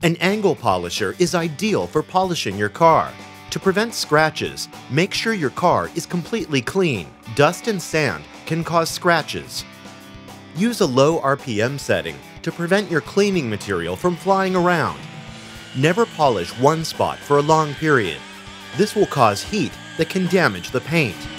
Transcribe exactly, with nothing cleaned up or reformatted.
An angle polisher is ideal for polishing your car. To prevent scratches, make sure your car is completely clean. Dust and sand can cause scratches. Use a low R P M setting to prevent your cleaning material from flying around. Never polish one spot for a long period. This will cause heat that can damage the paint.